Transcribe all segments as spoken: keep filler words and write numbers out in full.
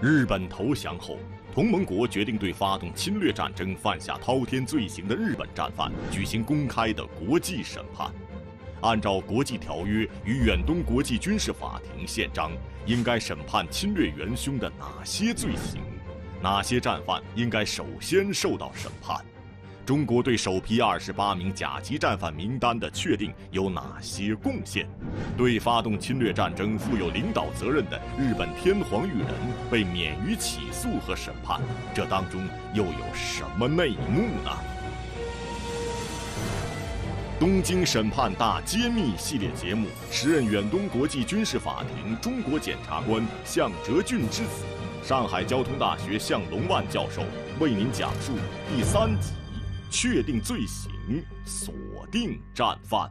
日本投降后，同盟国决定对发动侵略战争、犯下滔天罪行的日本战犯举行公开的国际审判。按照国际条约与远东国际军事法庭宪章，应该审判侵略元凶的哪些罪行？哪些战犯应该首先受到审判？中国对首批二十八名甲级战犯名单的确定有哪些贡献？对发动侵略战争负有领导责任的日本天皇裕仁被免于起诉和审判，这当中又有什么内幕呢？东京审判大揭秘系列节目，时任远东国际军事法庭中国检察官向哲俊之子，上海交通大学向龙万教授为您讲述第三集。确定罪行，锁定战犯。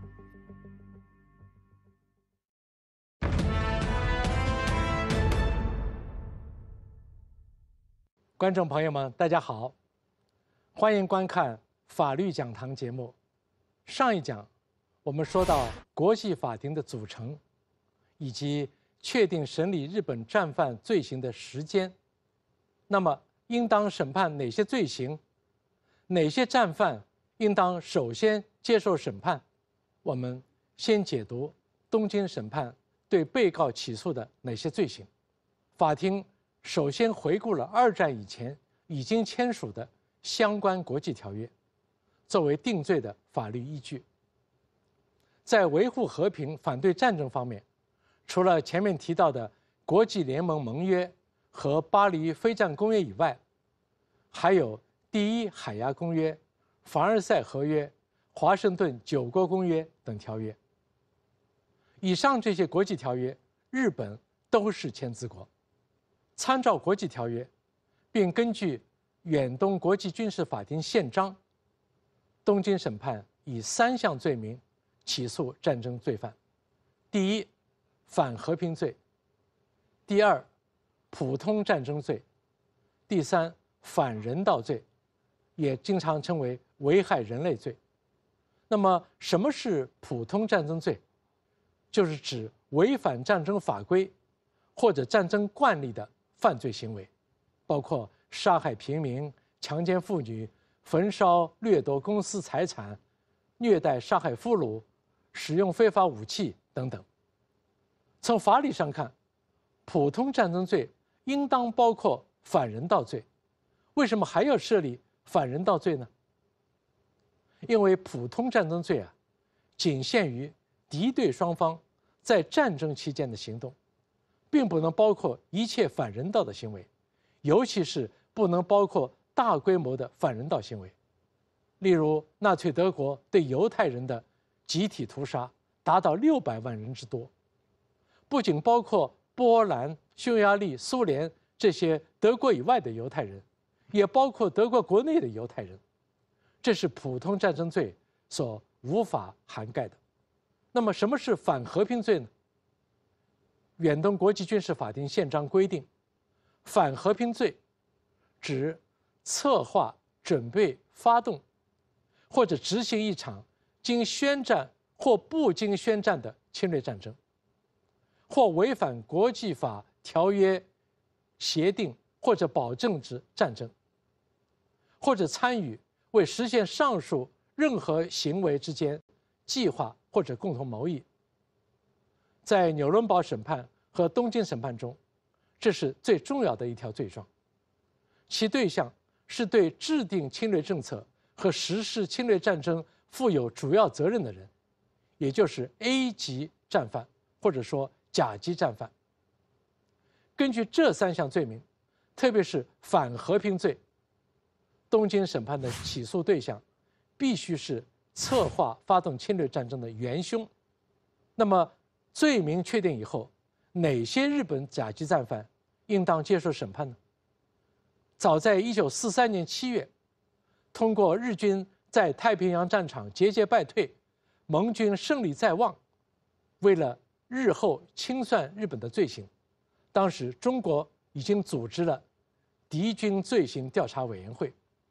观众朋友们，大家好，欢迎观看法律讲堂节目。上一讲我们说到国际法庭的组成，以及确定审理日本战犯罪行的时间。那么，应当审判哪些罪行？哪些战犯应当首先接受审判？我们先解读东京审判对被告起诉的哪些罪行。法庭首先回顾了二战以前已经签署的相关国际条约，作为定罪的法律依据。在维护和平、反对战争方面，除了前面提到的国际联盟盟约和巴黎非战公约以外，还有第一海牙公约、凡尔赛合约、华盛顿九国公约等条约。以上这些国际条约，日本都是签字国。参照国际条约，并根据远东国际军事法庭宪章，东京审判以三项罪名起诉战争罪犯：第一，反和平罪；第二，普通战争罪；第三，反人道罪。也经常称为危害人类罪。那么，什么是普通战争罪？就是指违反战争法规或者战争惯例的犯罪行为，包括杀害平民、强奸妇女、焚烧掠夺公私财产、虐待杀害俘虏、使用非法武器等等。从法理上看，普通战争罪应当包括反人道罪，为什么还要设立反人道罪呢？因为普通战争罪啊，仅限于敌对双方在战争期间的行动，并不能包括一切反人道的行为，尤其是不能包括大规模的反人道行为。例如，纳粹德国对犹太人的集体屠杀达到六百万人之多，不仅包括波兰、匈牙利、苏联这些德国以外的犹太人，也包括德国国内的犹太人，这是普通战争罪所无法涵盖的。那么，什么是反和平罪呢？远东国际军事法庭宪章规定，反和平罪指策划、准备、发动或者执行一场经宣战或不经宣战的侵略战争，或违反国际法、条约、协定或者保证之战争，或者参与为实现上述任何行为之间计划或者共同谋议。在纽伦堡审判和东京审判中，这是最重要的一条罪状，其对象是对制定侵略政策和实施侵略战争负有主要责任的人，也就是 A 级战犯或者说甲级战犯。根据这三项罪名，特别是反和平罪，东京审判的起诉对象必须是策划发动侵略战争的元凶。那么，罪名确定以后，哪些日本甲级战犯应当接受审判呢？早在一九四三年七月，通过日军在太平洋战场节节败退，盟军胜利在望，为了日后清算日本的罪行，当时中国已经组织了敌军罪行调查委员会，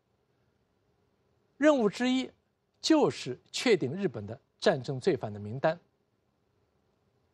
任务之一就是确定日本的战争罪犯的名单。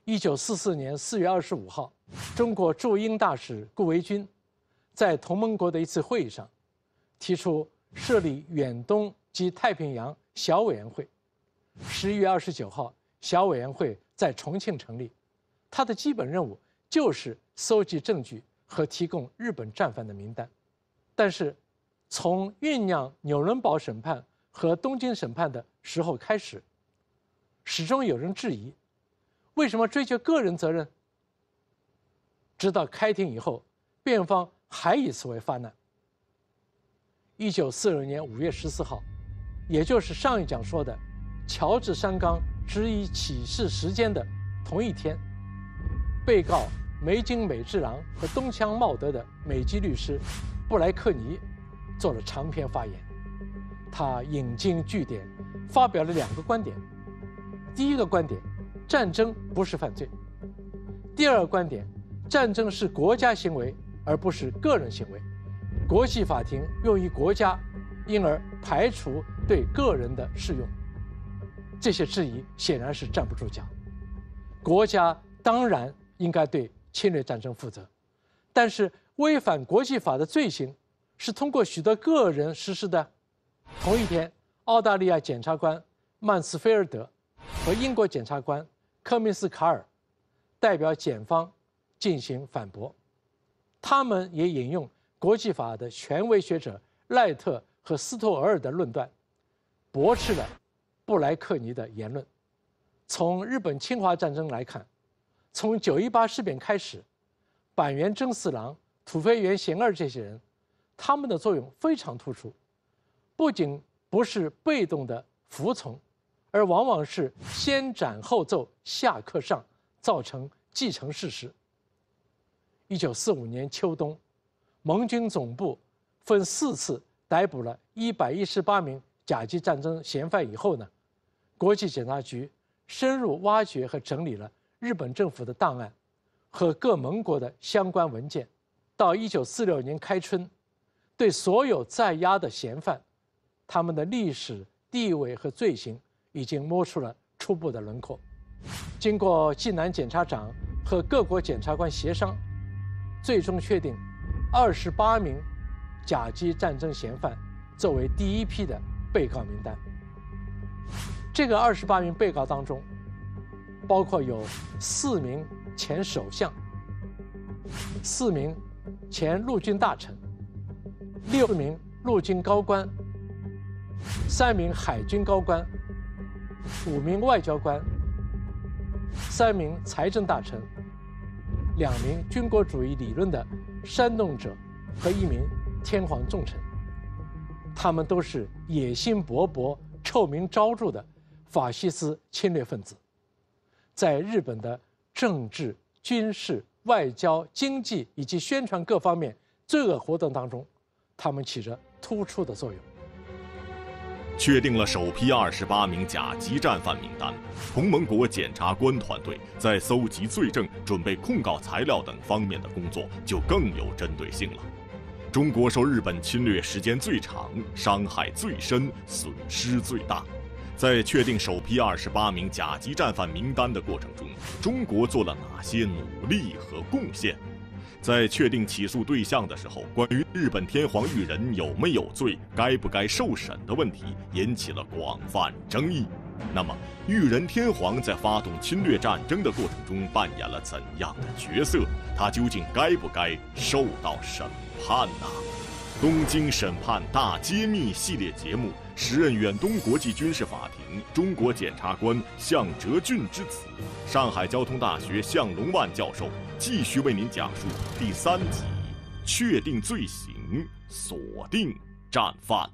一九四四年四月二十五号，中国驻英大使顾维钧在同盟国的一次会议上提出设立远东及太平洋小委员会。十一月二十九号，小委员会在重庆成立，它的基本任务就是搜集证据和提供日本战犯的名单。但是，从酝酿纽伦堡审判和东京审判的时候开始，始终有人质疑，为什么追究个人责任？直到开庭以后，辩方还以此为发难。一九四六年五月十四号，也就是上一讲说的乔治山冈质疑起事时间的同一天，被告梅津美治郎和东乡茂德的美籍律师布莱克尼做了长篇发言。他引经据典，发表了两个观点。第一个观点，战争不是犯罪；第二个观点，战争是国家行为而不是个人行为，国际法庭用于国家，因而排除对个人的适用。这些质疑显然是站不住脚。国家当然应该对侵略战争负责，但是违反国际法的罪行是通过许多个人实施的。同一天，澳大利亚检察官曼斯菲尔德和英国检察官科明斯卡尔代表检方进行反驳，他们也引用国际法的权威学者赖特和斯托尔尔的论断，驳斥了布莱克尼的言论。从日本侵华战争来看，从九一八事变开始，板垣征四郎、土肥原贤二这些人，他们的作用非常突出，不仅不是被动的服从，而往往是先斩后奏、下克上，造成既成事实。一九四五年秋冬，盟军总部分四次逮捕了一百一十八名甲级战争嫌犯以后呢，国际检察局深入挖掘和整理了日本政府的档案和各盟国的相关文件。到一九四六年开春，对所有在押的嫌犯，他们的历史地位和罪行已经摸出了初步的轮廓。经过济南检察长和各国检察官协商，最终确定二十八名甲级战争嫌犯作为第一批的被告名单。这个二十八名被告当中，包括有四名前首相、四名前陆军大臣、六名陆军高官、三名海军高官、五名外交官、三名财政大臣、两名军国主义理论的煽动者和一名天皇重臣。他们都是野心勃勃、臭名昭著的法西斯侵略分子，在日本的政治、军事、外交、经济以及宣传各方面罪恶活动当中，他们起着突出的作用。 确定了首批二十八名甲级战犯名单，同盟国检察官团队在搜集罪证、准备控告材料等方面的工作就更有针对性了。中国受日本侵略时间最长，伤害最深，损失最大。在确定首批二十八名甲级战犯名单的过程中，中国做了哪些努力和贡献？在确定起诉对象的时候，关于日本天皇裕仁有没有罪、该不该受审的问题引起了广泛争议。那么，裕仁天皇在发动侵略战争的过程中扮演了怎样的角色？他究竟该不该受到审判呢？东京审判大揭秘系列节目，时任远东国际军事法庭中国检察官向哲俊之子，上海交通大学向龙万教授继续为您讲述第三集：确定罪行，锁定战犯。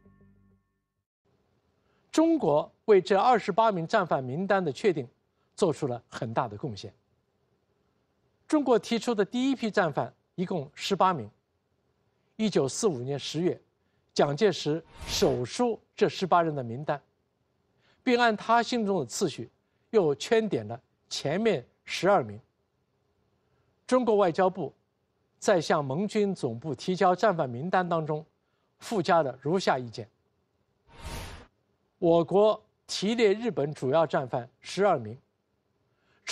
中国为这二十八名战犯名单的确定做出了很大的贡献。中国提出的第一批战犯一共十八名。一九四五年十月，蒋介石手书这十八人的名单，并按他心中的次序又圈点了前面十二名。中国外交部在向盟军总部提交战犯名单当中附加了如下意见：我国提列日本主要战犯十二名，除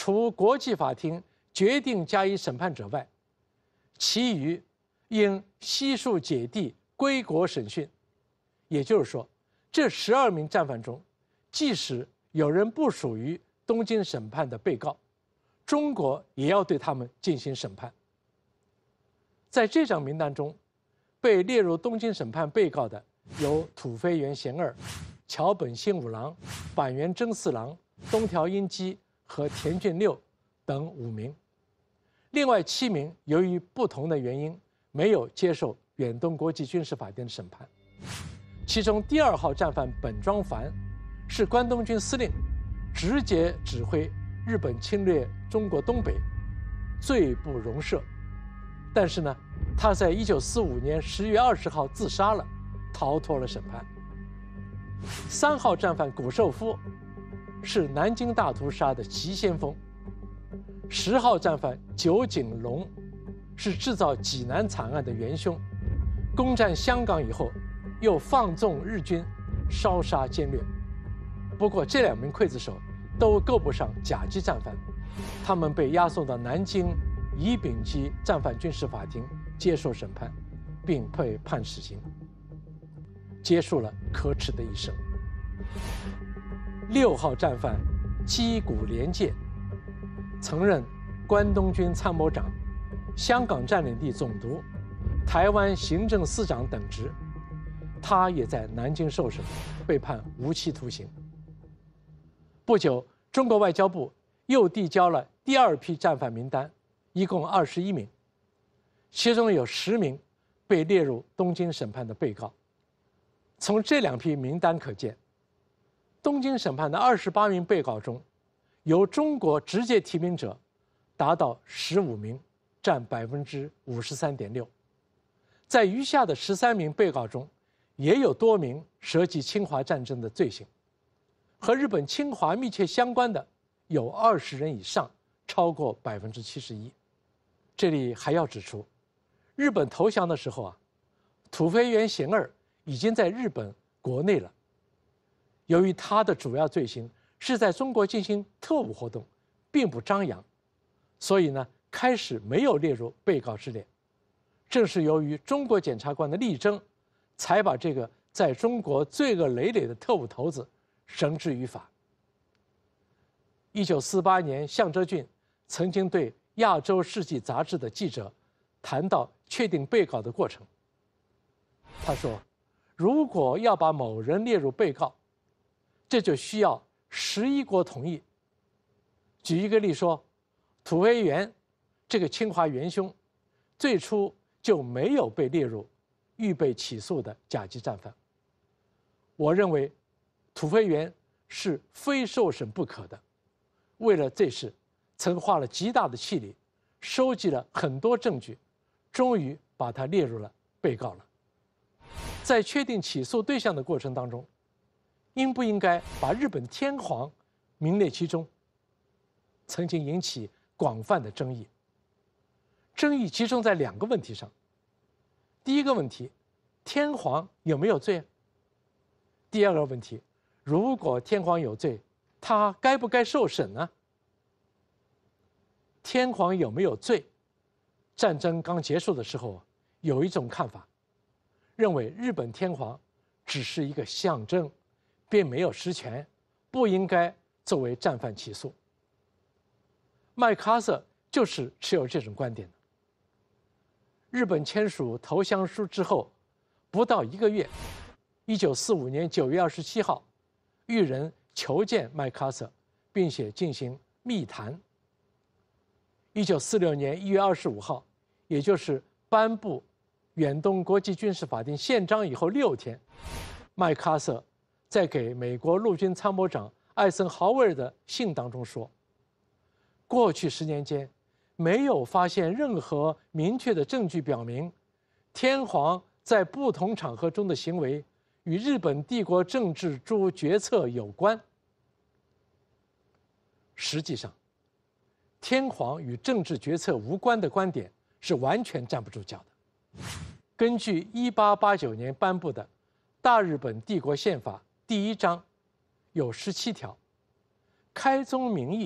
除国际法庭决定加以审判者外，其余应悉数解缔归国审讯。也就是说，这十二名战犯中，即使有人不属于东京审判的被告，中国也要对他们进行审判。在这张名单中，被列入东京审判被告的有土肥原贤二、桥本新五郎、板垣征四郎、东条英机和田俊六等五名。另外七名由于不同的原因没有接受远东国际军事法庭的审判。其中第二号战犯本庄繁是关东军司令，直接指挥日本侵略中国东北，罪不容赦。但是呢，他在一九四五年十月二十号自杀了，逃脱了审判。三号战犯谷寿夫是南京大屠杀的急先锋。十号战犯酒井隆是制造济南惨案的元凶，攻占香港以后又放纵日军烧杀奸掠。不过这两名刽子手都够不上甲级战犯，他们被押送到南京乙丙级战犯军事法庭接受审判，并被判死刑，结束了可耻的一生。六号战犯矶谷廉介曾任关东军参谋长、香港占领地总督、台湾行政司长等职，他也在南京受审，被判无期徒刑。不久，中国外交部又递交了第二批战犯名单，一共二十一名，其中有十名被列入东京审判的被告。从这两批名单可见，东京审判的二十八名被告中，由中国直接提名者达到十五名，占百分之五十三点六。在余下的十三名被告中，也有多名涉及侵华战争的罪行，和日本侵华密切相关的有二十人以上，超过百分之七十一。这里还要指出，日本投降的时候啊，土肥原贤二已经在日本国内了。由于他的主要罪行是在中国进行特务活动，并不张扬，所以呢，开始没有列入被告之列。正是由于中国检察官的力争，才把这个在中国罪恶累累的特务头子绳之于法。一九四八年，向哲俊曾经对《亚洲世纪》杂志的记者谈到确定被告的过程。他说，如果要把某人列入被告，这就需要十一国同意。举一个例说，土肥原这个侵华元凶，最初就没有被列入预备起诉的甲级战犯。我认为，土肥原是非受审不可的。为了这事，曾花了极大的气力，收集了很多证据，终于把他列入了被告了。在确定起诉对象的过程当中，应不应该把日本天皇名列其中，曾经引起广泛的争议。争议集中在两个问题上。第一个问题，天皇有没有罪？第二个问题，如果天皇有罪，他该不该受审呢？天皇有没有罪？战争刚结束的时候，有一种看法，认为日本天皇只是一个象征，并没有实权，不应该作为战犯起诉。麦克阿瑟就是持有这种观点的。日本签署投降书之后，不到一个月，一九四五年九月二十七号，裕仁求见麦克阿瑟，并且进行密谈。一九四六年一月二十五号，也就是颁布远东国际军事法庭宪章以后六天，麦克阿瑟在给美国陆军参谋长艾森豪威尔的信当中说，过去十年间没有发现任何明确的证据表明天皇在不同场合中的行为与日本帝国政治诸决策有关。实际上，天皇与政治决策无关的观点是完全站不住脚的。根据一八八九年颁布的《大日本帝国宪法》第一章，有十七条，开宗明义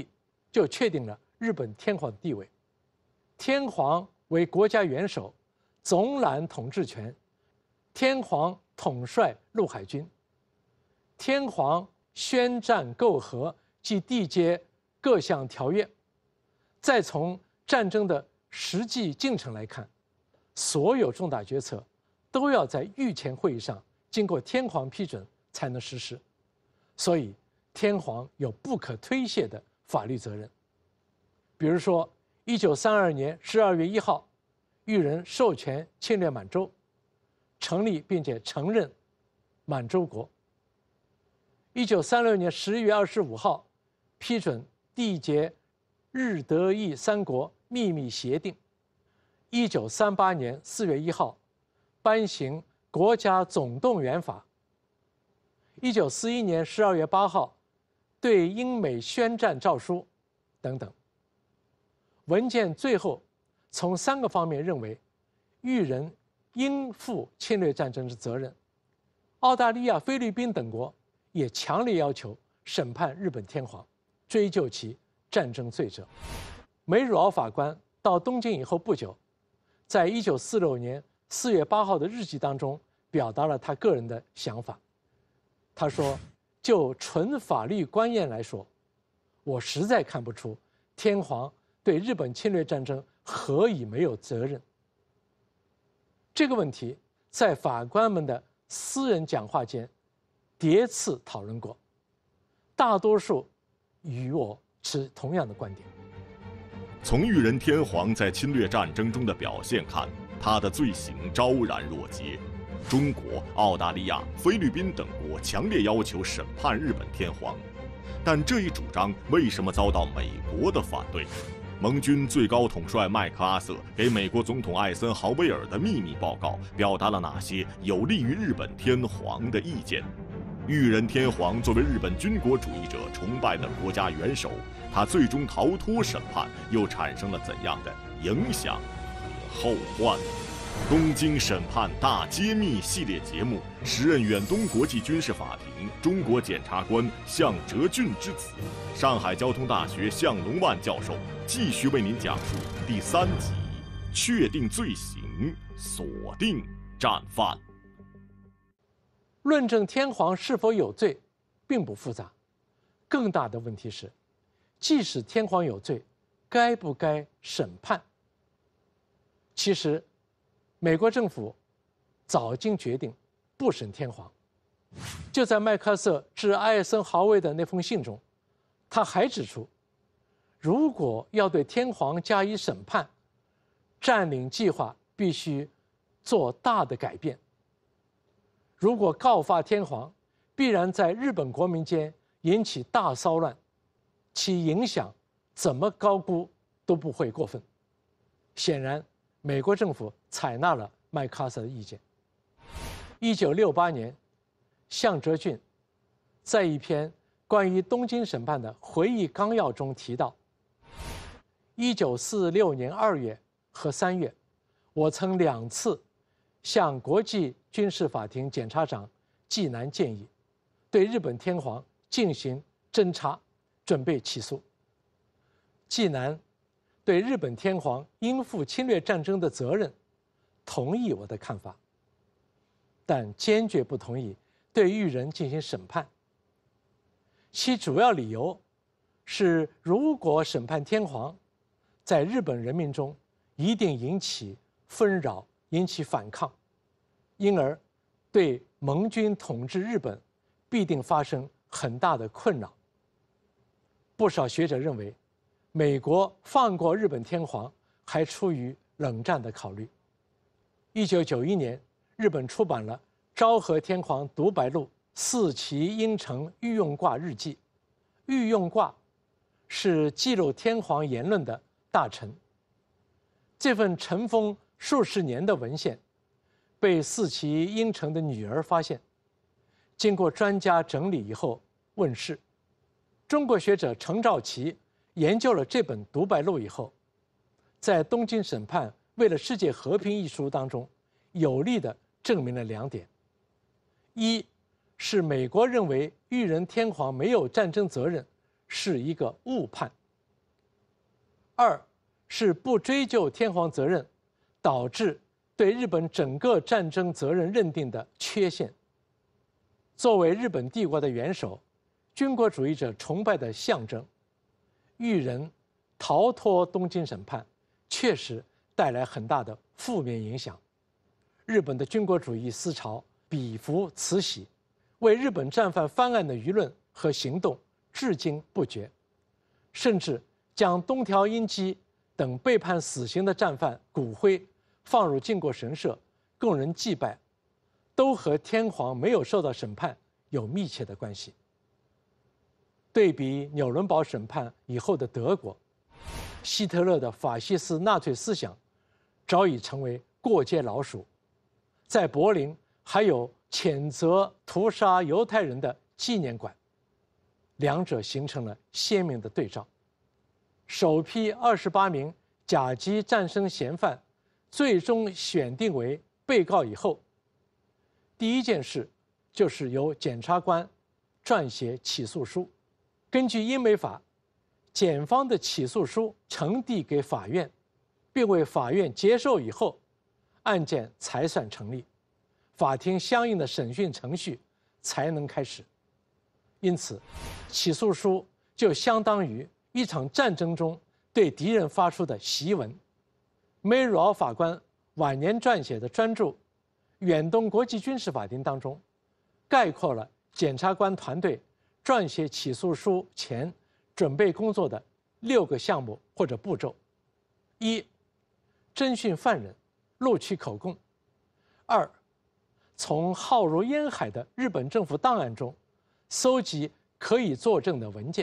就确定了日本天皇的地位。天皇为国家元首，总揽统治权，天皇统帅陆海军，天皇宣战媾和及缔结各项条约。再从战争的实际进程来看，所有重大决策都要在御前会议上经过天皇批准才能实施，所以天皇有不可推卸的法律责任。比如说，一九三二年十二月一号，裕仁授权侵略满洲，成立并且承认满洲国。一九三六年十一月二十五号，批准缔结日德意三国秘密协定。一九三八年四月一号，颁行国家总动员法。一九四一年十二月八号，对英美宣战诏书，等等。文件最后从三个方面认为，裕仁应负侵略战争的责任。澳大利亚、菲律宾等国也强烈要求审判日本天皇，追究其战争罪责。梅汝敖法官到东京以后不久，在一九四六年四月八号的日记当中表达了他个人的想法。他说：“就纯法律观念来说，我实在看不出天皇对日本侵略战争何以没有责任。”这个问题在法官们的私人讲话间叠次讨论过，大多数与我持同样的观点。 从裕仁天皇在侵略战争中的表现看，他的罪行昭然若揭。中国、澳大利亚、菲律宾等国强烈要求审判日本天皇，但这一主张为什么遭到美国的反对？盟军最高统帅麦克阿瑟给美国总统艾森豪威尔的秘密报告表达了哪些有利于日本天皇的意见？裕仁天皇作为日本军国主义者崇拜的国家元首，他最终逃脱审判，又产生了怎样的影响和后患？东京审判大揭秘系列节目，时任远东国际军事法庭中国检察官向哲俊之子，上海交通大学向龙万教授继续为您讲述第三集：确定罪行，锁定战犯。 论证天皇是否有罪，并不复杂。更大的问题是，即使天皇有罪，该不该审判？其实，美国政府早经决定不审天皇。就在麦克阿瑟致艾森豪威的那封信中，他还指出，如果要对天皇加以审判，占领计划必须做大的改变。如果告发天皇，必然在日本国民间引起大骚乱，其影响怎么高估都不会过分。显然，美国政府采纳了麦克阿瑟的意见。一九六八年，向哲俊在一篇关于东京审判的回忆纲要中提到，一九四六年二月和三月，我曾两次向国际军事法庭检察长纪南建议，对日本天皇进行侦查，准备起诉。纪南对日本天皇应负侵略战争的责任同意我的看法，但坚决不同意对裕仁进行审判。其主要理由是，如果审判天皇，在日本人民中一定引起纷扰，引起反抗，因而对盟军统治日本必定发生很大的困扰。不少学者认为，美国放过日本天皇还出于冷战的考虑。一九九一年，日本出版了《昭和天皇独白录四旗应城御用挂日记》，御用挂是记录天皇言论的大臣。这份尘封数十年的文献被四旗应城的女儿发现，经过专家整理以后问世。中国学者程兆奇研究了这本独白录以后，在《东京审判为了世界和平》一书当中，有力地证明了两点：一是美国认为裕仁天皇没有战争责任是一个误判； 二是不追究天皇责任，导致对日本整个战争责任认定的缺陷。作为日本帝国的元首，军国主义者崇拜的象征，裕仁逃脱东京审判，确实带来很大的负面影响。日本的军国主义思潮彼伏此喜，为日本战犯翻案的舆论和行动至今不绝，甚至将东条英机等被判死刑的战犯骨灰放入靖国神社供人祭拜，都和天皇没有受到审判有密切的关系。对比纽伦堡审判以后的德国，希特勒的法西斯纳粹思想早已成为过街老鼠，在柏林还有谴责屠杀犹太人的纪念馆，两者形成了鲜明的对照。首批二十八名甲级战争嫌犯最终选定为被告以后，第一件事就是由检察官撰写起诉书。根据英美法，检方的起诉书呈递给法院，并为法院接受以后，案件才算成立，法庭相应的审讯程序才能开始。因此，起诉书就相当于一场战争中对敌人发出的檄文。梅鲁奥法官晚年撰写的专著《远东国际军事法庭》当中，概括了检察官团队撰写起诉书前准备工作的六个项目或者步骤：一、侦讯犯人，录取口供；二、从浩如烟海的日本政府档案中搜集可以作证的文件；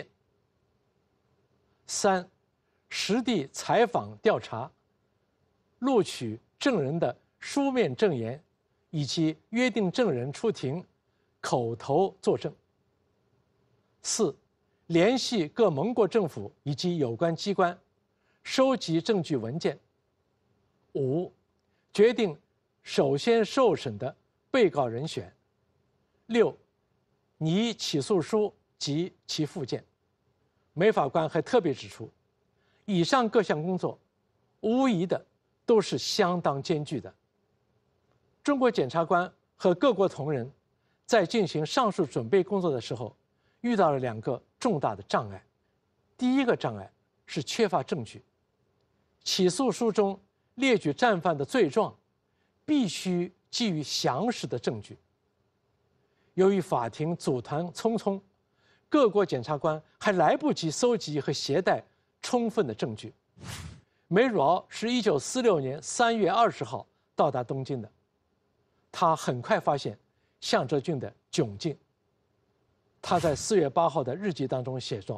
三、实地采访调查，录取证人的书面证言，以及约定证人出庭口头作证；四、联系各盟国政府以及有关机关，收集证据文件；五、决定首先受审的被告人选；六、拟起诉书及其附件。梅法官还特别指出，以上各项工作无疑的都是相当艰巨的。中国检察官和各国同仁在进行上述准备工作的时候，遇到了两个重大的障碍。第一个障碍是缺乏证据，起诉书中列举战犯的罪状必须基于详实的证据。由于法庭组团匆匆，各国检察官还来不及搜集和携带充分的证据。梅鲁奥是一九四六年三月二十号到达东京的，他很快发现向哲君的窘境。他在四月八号的日记当中写作：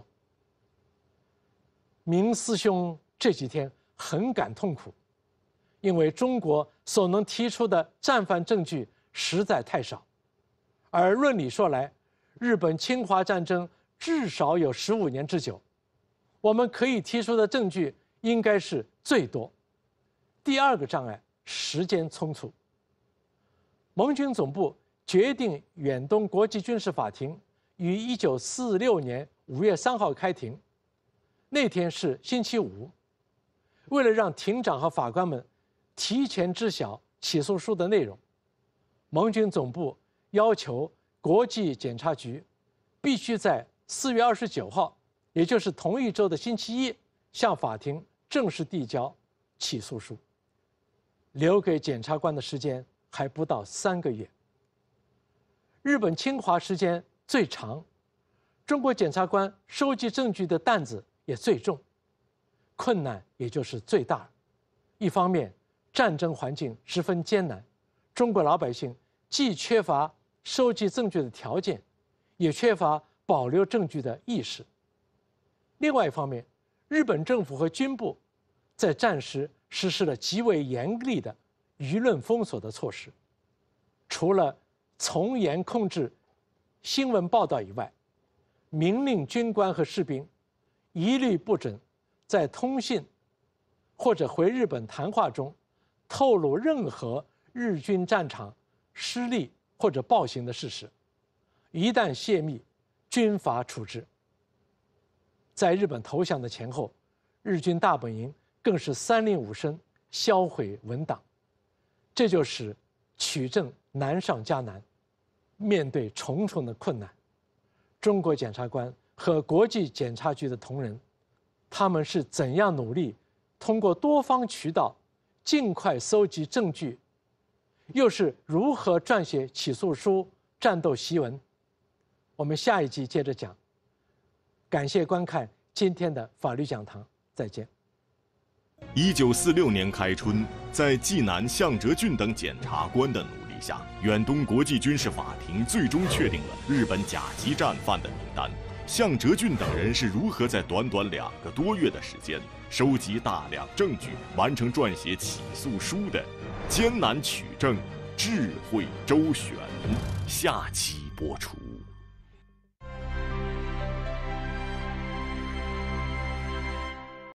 明师兄这几天很感痛苦，因为中国所能提出的战犯证据实在太少，而论理说来，日本侵华战争至少有十五年之久，我们可以提出的证据应该是最多。第二个障碍，时间匆促。盟军总部决定远东国际军事法庭于一九四六年五月三号开庭，那天是星期五。为了让庭长和法官们提前知晓起诉书的内容，盟军总部要求国际检察局必须在四月二十九号，也就是同一周的星期一，向法庭正式递交起诉书。留给检察官的时间还不到三个月。日本侵华时间最长，中国检察官收集证据的担子也最重，困难也就是最大。一方面，战争环境十分艰难，中国老百姓既缺乏收集证据的条件，也缺乏保留证据的意识。另外一方面，日本政府和军部在战时实施了极为严厉的舆论封锁的措施，除了从严控制新闻报道以外，明令军官和士兵一律不准在通信或者回日本谈话中透露任何日军战场失利或者暴行的事实，一旦泄密，军法处置。在日本投降的前后， 日军大本营更是三令五申，销毁文档。这就使取证难上加难，面对重重的困难，中国检察官和国际检察局的同仁，他们是怎样努力通过多方渠道尽快搜集证据，又是如何撰写起诉书、战斗檄文？我们下一集接着讲。感谢观看今天的法律讲堂，再见。 一九四六年开春，在济南、向哲俊等检察官的努力下，远东国际军事法庭最终确定了日本甲级战犯的名单。向哲俊等人是如何在短短两个多月的时间，收集大量证据，完成撰写起诉书的艰难取证、智慧周旋？下期播出。